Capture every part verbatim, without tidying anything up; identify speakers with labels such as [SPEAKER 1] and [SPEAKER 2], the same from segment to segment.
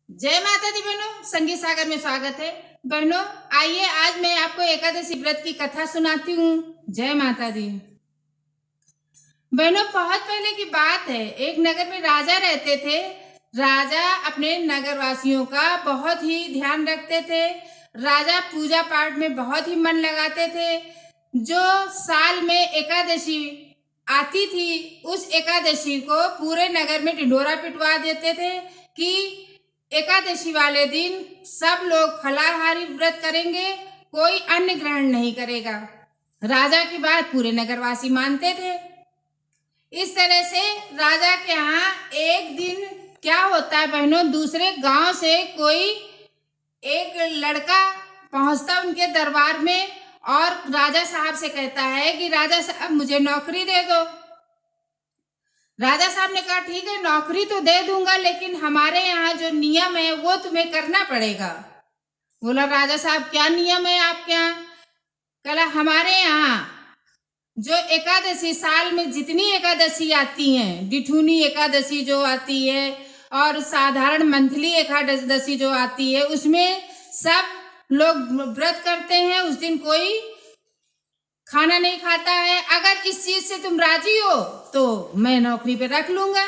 [SPEAKER 1] जय माता दी बहनों, संगीत सागर में स्वागत है। बहनों आइए आज मैं आपको एकादशी व्रत की कथा सुनाती हूँ। जय माता दी। बहनों बहुत पहले की बात है, एक नगर में राजा रहते थे। राजा अपने नगरवासियों का बहुत ही ध्यान रखते थे। राजा पूजा पाठ में बहुत ही मन लगाते थे। जो साल में एकादशी आती थी उस एकादशी को पूरे नगर में ढिंढोरा पिटवा देते थे कि एकादशी वाले दिन सब लोग फलाहारी व्रत करेंगे, कोई अन्न ग्रहण नहीं करेगा। राजा की बात पूरे नगरवासी मानते थे। इस तरह से राजा के यहाँ एक दिन क्या होता है बहनों, दूसरे गांव से कोई एक लड़का पहुंचता उनके दरबार में और राजा साहब से कहता है कि राजा साहब मुझे नौकरी दे दो। राजा साहब ने कहा ठीक है नौकरी तो दे दूंगा, लेकिन हमारे यहाँ जो नियम है वो तुम्हें करना पड़ेगा। बोला राजा साहब क्या नियम है आपके यहाँ? कहा हमारे यहाँ जो एकादशी साल में जितनी एकादशी आती हैं, डिठूनी एकादशी जो आती है और साधारण मंथली एकादशी जो आती है, उसमें सब लोग व्रत करते हैं। उस दिन कोई खाना नहीं खाता है। अगर इस चीज से तुम राजी हो तो मैं नौकरी पे रख लूंगा।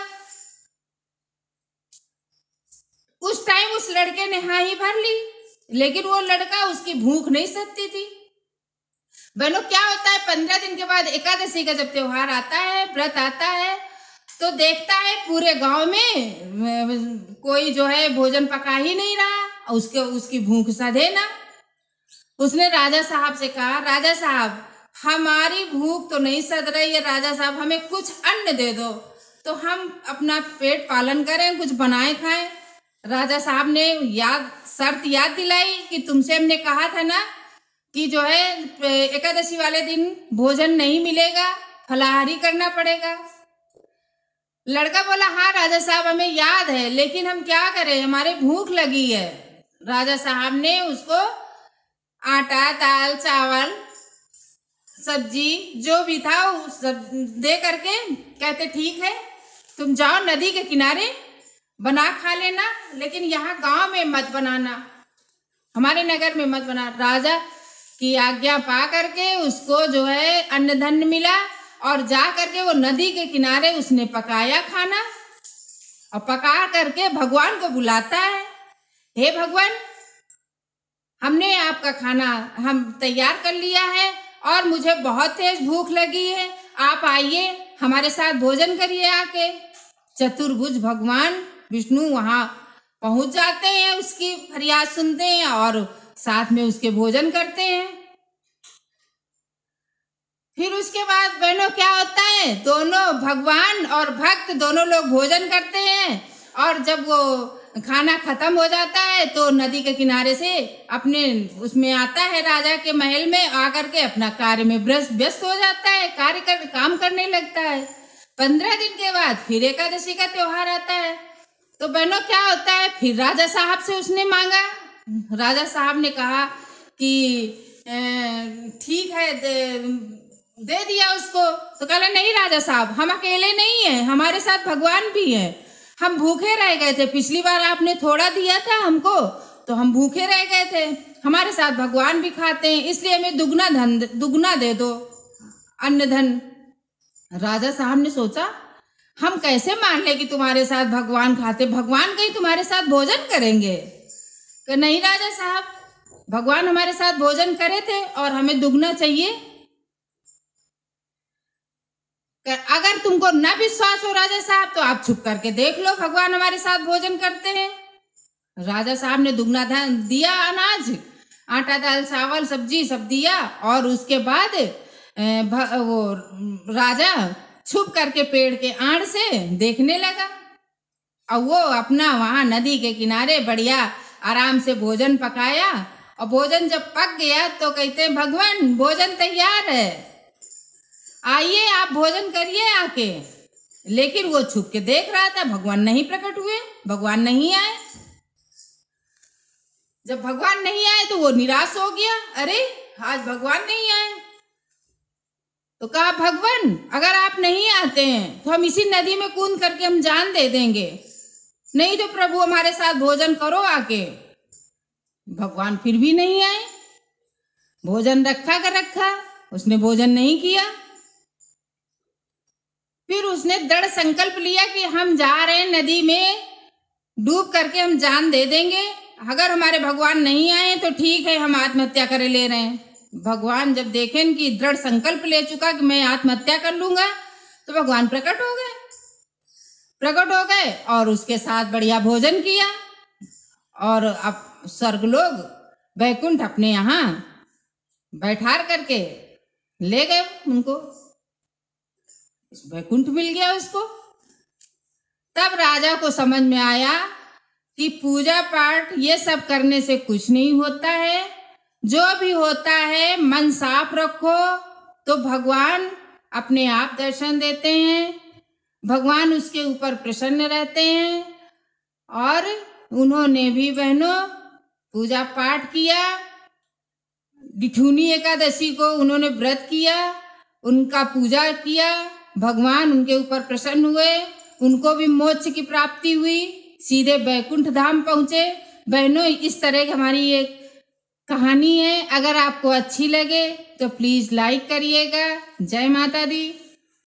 [SPEAKER 1] उस टाइम उस लड़के ने हाँ ही भर ली, लेकिन वो लड़का उसकी भूख नहीं सहती थी। बहनों क्या होता है, पंद्रह दिन के बाद एकादशी का जब त्योहार आता है, व्रत आता है, तो देखता है पूरे गांव में कोई जो है भोजन पका ही नहीं रहा, उसके उसकी भूख सधे ना। उसने राजा साहब से कहा राजा साहब हमारी भूख तो नहीं सध रही है, राजा साहब हमें कुछ अन्न दे दो तो हम अपना पेट पालन करें, कुछ बनाए खाएं। राजा साहब ने याद शर्त याद दिलाई कि तुमसे हमने कहा था ना कि जो है एकादशी वाले दिन भोजन नहीं मिलेगा, फलाहारी करना पड़ेगा। लड़का बोला हाँ राजा साहब हमें याद है, लेकिन हम क्या करें, हमारे भूख लगी है। राजा साहब ने उसको आटा, दाल, चावल, सब्जी जो भी था सब दे करके कहते ठीक है तुम जाओ नदी के किनारे बना खा लेना, लेकिन यहाँ गांव में मत बनाना, हमारे नगर में मत बना। राजा की आज्ञा पा करके उसको जो है अन्न धन मिला और जा करके वो नदी के किनारे उसने पकाया खाना और पका करके भगवान को बुलाता है, हे भगवान हमने आपका खाना हम तैयार कर लिया है और मुझे बहुत तेज भूख लगी है, आप आइए हमारे साथ भोजन करिए आके। चतुर्भुज भगवान विष्णु वहां पहुंच जाते हैं, उसकी फरियाद सुनते हैं और साथ में उसके भोजन करते हैं। फिर उसके बाद बहनों क्या होता है, दोनों भगवान और भक्त दोनों लोग भोजन करते हैं और जब वो खाना खत्म हो जाता है तो नदी के किनारे से अपने उसमें आता है, राजा के महल में आकर के अपना कार्य में व्यस्त हो जाता है, कार्य कर काम करने लगता है। पंद्रह दिन के बाद फिर एकादशी का त्योहार आता है। तो बहनों क्या होता है, फिर राजा साहब से उसने मांगा। राजा साहब ने कहा कि ठीक है दे, दे दिया उसको। तो कहा नहीं राजा साहब हम अकेले नहीं हैं, हमारे साथ भगवान भी हैं, हम भूखे रह गए थे, पिछली बार आपने थोड़ा दिया था हमको तो हम भूखे रह गए थे, हमारे साथ भगवान भी खाते हैं, इसलिए हमें दुगना धन दुगना दे दो अन्न धन। राजा साहब ने सोचा हम कैसे मान ले कि तुम्हारे साथ भगवान खाते, भगवान कहीं तुम्हारे साथ भोजन करेंगे? कि नहीं राजा साहब भगवान हमारे साथ भोजन करे थे और हमें दुगना चाहिए। अगर तुमको न विश्वास हो राजा साहब तो आप छुप करके देख लो, भगवान हमारे साथ भोजन करते हैं। राजा साहब ने दुगना धन दिया, अनाज, आटा, दाल, चावल, सब्जी सब दिया और उसके बाद वो राजा छुप करके पेड़ के आड़ से देखने लगा और वो अपना वहां नदी के किनारे बढ़िया आराम से भोजन पकाया और भोजन जब पक गया तो कहते भगवान भोजन तैयार है, आइए आप भोजन करिए आके। लेकिन वो छुप के देख रहा था, भगवान नहीं प्रकट हुए, भगवान नहीं आए। जब भगवान नहीं आए तो वो निराश हो गया, अरे आज भगवान नहीं आए। तो कहा भगवान अगर आप नहीं आते हैं तो हम इसी नदी में कूद करके हम जान दे देंगे। नहीं तो प्रभु हमारे साथ भोजन करो आके। भगवान फिर भी नहीं आए। भोजन रखा कर रखा, उसने भोजन नहीं किया। फिर उसने दृढ़ संकल्प लिया कि हम जा रहे हैं नदी में, डूब करके हम जान दे देंगे। अगर हमारे भगवान नहीं आए तो ठीक है, हम आत्महत्या करे ले रहे हैं। भगवान जब देखें कि दृढ़ संकल्प ले चुका कि मैं आत्महत्या कर लूंगा, तो भगवान प्रकट हो गए प्रकट हो गए और उसके साथ बढ़िया भोजन किया। और अब स्वर्ग लोग वैकुंठ अपने यहाँ बैठार करके ले गए उनको, वैकुंठ मिल गया उसको। तब राजा को समझ में आया कि पूजा पाठ ये सब करने से कुछ नहीं होता है। जो भी होता है मन साफ रखो तो भगवान अपने आप दर्शन देते हैं, भगवान उसके ऊपर प्रसन्न रहते हैं। और उन्होंने भी बहनों पूजा पाठ किया। डिठूनी एकादशी को उन्होंने व्रत किया, उनका पूजा किया, भगवान उनके ऊपर प्रसन्न हुए, उनको भी मोक्ष की प्राप्ति हुई, सीधे बैकुंठ धाम पहुँचे। बहनों इस तरह की हमारी एक कहानी है। अगर आपको अच्छी लगे तो प्लीज़ लाइक करिएगा। जय माता दी।